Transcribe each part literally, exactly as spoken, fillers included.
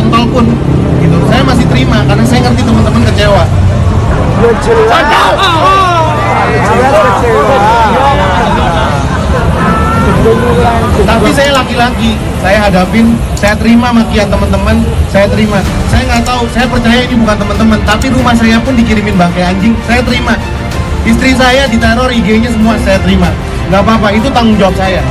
kontol pun gitu saya masih terima karena saya ngerti teman-teman kecewa. Tapi saya laki-laki, saya hadapin, saya terima makian teman-teman, saya terima. Saya nggak tahu, saya percaya ini bukan teman-teman, tapi rumah saya pun dikirimin bangkai anjing, saya terima. Istri saya diteror, I G-nya semua saya terima. Nggak apa-apa, itu tanggung jawab saya.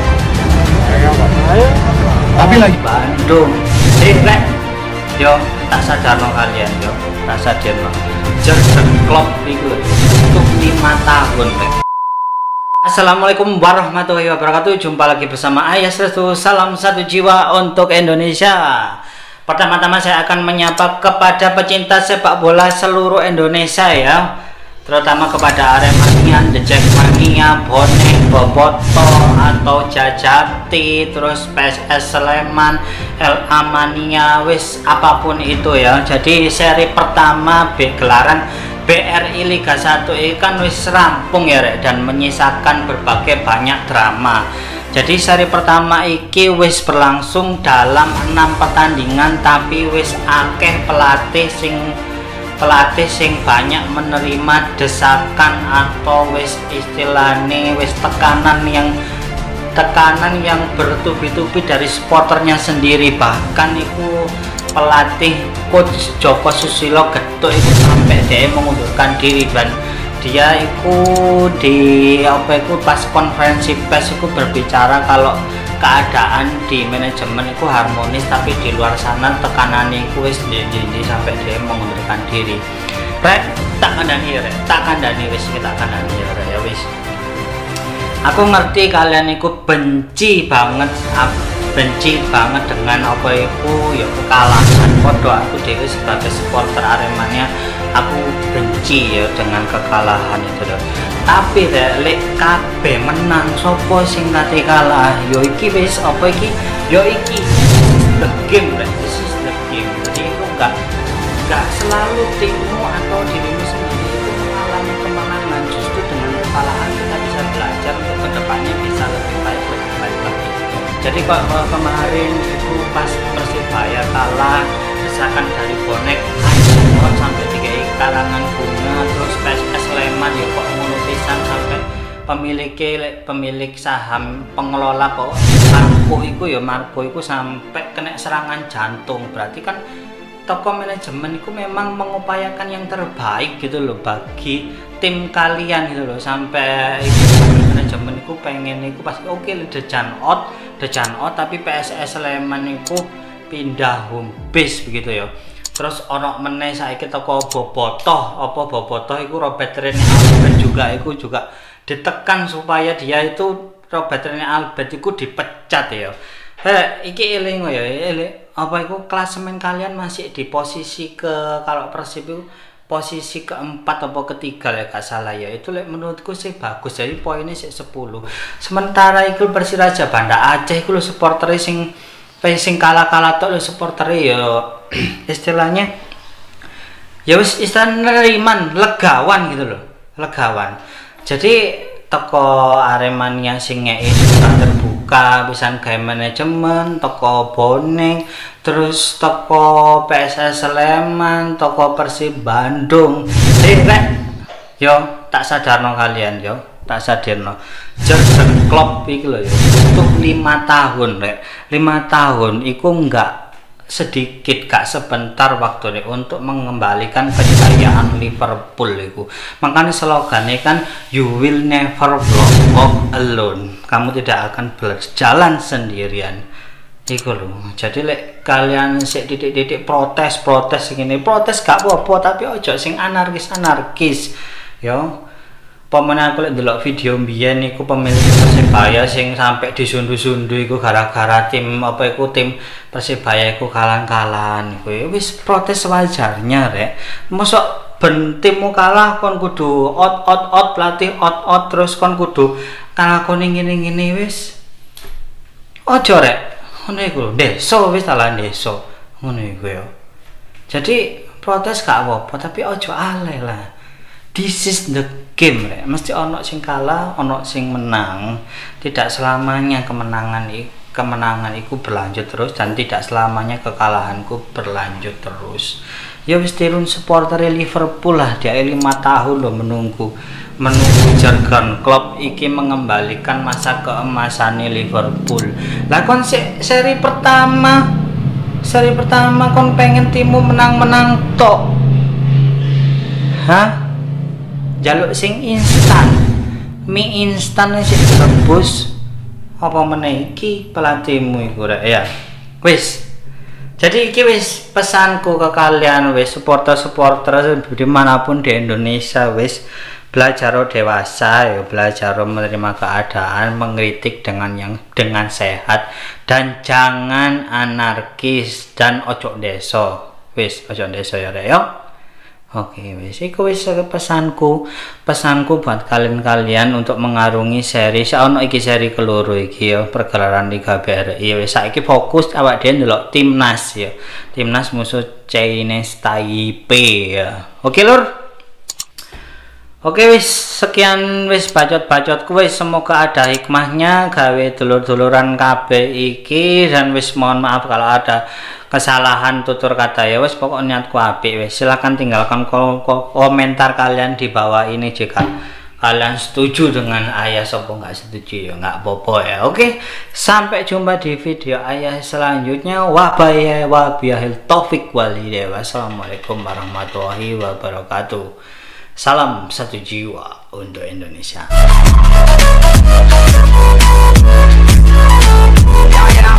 Tapi lagi Bandung, eh, rek, yo tak sadar no kalian yo, tak sadar no. Jurgen Klopp itu untuk lima tahun. Rek. Assalamualaikum warahmatullahi wabarakatuh. Jumpa lagi bersama Ayas Restu. Salam satu jiwa untuk Indonesia. Pertama-tama saya akan menyapa kepada pecinta sepak bola seluruh Indonesia ya, terutama kepada Aremania, The Jackmania, Bonek, Boboto atau Jajati, terus P S S Sleman, L A Mania, wis apapun itu ya. Jadi seri pertama B gelaran B R I Liga satu ini kan wis rampung ya rek, dan menyisakan berbagai banyak drama. Jadi seri pertama iki wis berlangsung dalam enam pertandingan, tapi wis akeh pelatih sing pelatih sing banyak menerima desakan atau wis istilahnya wis tekanan yang tekanan yang bertubi-tubi dari supporternya sendiri. Bahkan itu pelatih coach Joko Susilo Getuk itu sampai dia mengundurkan diri, dan dia itu di apa itu pas konferensi pers itu berbicara kalau keadaan di manajemen itu harmonis, tapi di luar sana tekanan itu wis jadi sampai dia mengundurkan diri. Rek, tak kandani rek, tak kandani wis kita kandani rek ya wis. Aku ngerti kalian itu benci banget, benci banget dengan apa itu ya kekalahan. Podo aku dewe sebagai supporter Aremania, aku benci ya dengan kekalahan itu loh. Tapi lek kabeh menang, sopo sing kate kalah, yo iki wis apa iki, yo iki the game, right? This is the game. Jadi itu enggak enggak selalu timmu atau dirimu sendiri itu mengalami kemenangan. Justru dengan kekalahan kita bisa belajar untuk kedepannya bisa lebih baik, lebih baik lagi. Jadi kok kemarin itu pas Persibaya kalah, desakan dari Bonek sampai tiga karangan bunga, terus P S S Sleman ya kok pisan sampai pemilik pemilik saham pengelola kok Marco itu ya Marco itu sampai kena serangan jantung. Berarti kan toko manajemen itu memang mengupayakan yang terbaik gitu loh bagi tim kalian gitu loh. Sampai itu manajemen itu pengen itu pasti oke okay, dejan out dejan out tapi P S S Sleman itu pindah home base begitu ya. Terus ono meneh saiki toko Bobotoh, apa Bobotoh iku Robert Rene Albert juga iku juga ditekan supaya dia itu Robert Rene Albert iku dipecat ya. He, iki eling ya, eling apa iku klasemen kalian masih di posisi ke kalau Persib itu posisi keempat atau ketiga ya gak salah ya. Itu like, menurutku sih bagus. Jadi poinnya sih sepuluh. Sementara iku Persiraja Banda Aceh iku lho supporter sing sing kalah-kalah tok lho supporter ya istilahnya ya wis istilah neriman legawan gitu loh, legawan. Jadi toko Aremania sing ngei terbuka pisan gawe manajemen, toko Bonek, terus toko P S S Sleman, toko Persib Bandung. Rek yo tak sadarno kalian yo, tak sadarno. Jurgen Klopp iki lho ya. Untuk lima tahun rek. lima tahun iku enggak sedikit, gak sebentar waktu nih untuk mengembalikan kejayaan Liverpool itu. Makanya slogannya kan you will never walk alone. Kamu tidak akan berjalan sendirian. Iku loh. Jadi lek kalian sik titik-titik protes protes gini protes gak apa-apa, tapi ojo sing anarkis anarkis. Yo. Pemenang aku lihat dulu video mbiyen niku pemilik Persibaya sing sampai disundu-sundu iku gara-gara tim apa iku tim Persibaya iku kalah-kalahan iku wis protes wajarnya rek. Mosok ben timmu kalah kon kudu out out out pelatih out out terus kon kudu kalah kon ngene-ngene wis. Ojo rek. Ngono iku deso wis salah deso. Ngono iku ya. Jadi protes gak apa-apa tapi ojo aleh lah. This is the game, rek. Mesti ono sing kalah, ono sing menang. Tidak selamanya kemenangan kemenangan itu berlanjut terus dan tidak selamanya kekalahanku berlanjut terus. Ya wis tirun supporter Liverpool lah, dia lima tahun loh menunggu menunggu Jurgen Klopp iki mengembalikan masa keemasan Liverpool. Lah kon se seri pertama seri pertama kon pengen timmu menang-menang tok. Hah? Jaluk sing instan. Mie instan sih rebus. Apa meneh iki pelatihmu iku rek ya. Wis. Jadi iki wis pesanku ke kalian wis supporter-supporter dimanapun di Indonesia wis belajar dewasa ya, belajar menerima keadaan, mengkritik dengan yang dengan sehat dan jangan anarkis dan ojo deso. Wis ojo deso ya rek ya. Oke wis iku wis pesanku pesanku buat kalian-kalian untuk mengarungi seri saono iki seri keloro iki ya pergelaran Liga B R I. Wis saiki fokus awak dhewe ndelok timnas ya. Timnas musuh Chinese Taipei ya. Oke lur. Oke wis sekian wis bacot-bacotku wis, semoga ada hikmahnya gawe dulur-duluran kabeh iki dan wis mohon maaf kalau ada kesalahan tutur kata ya wis pokoknya niatku apik wis. Silakan tinggalkan ko ko komentar kalian di bawah ini jika kalian setuju dengan ayah sopo nggak setuju ya nggak popo ya. Oke sampai jumpa di video ayah selanjutnya. Wabillahi wabillahi taufik wal hidayah. Wassalamualaikum warahmatullahi wabarakatuh. Salam satu jiwa untuk Indonesia.